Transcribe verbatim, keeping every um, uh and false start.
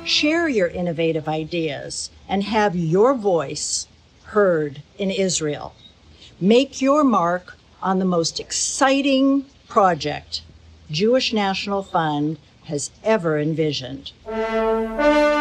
Share your innovative ideas and have your voice heard in Israel. Make your mark on the most exciting project Jewish National Fund has ever envisioned.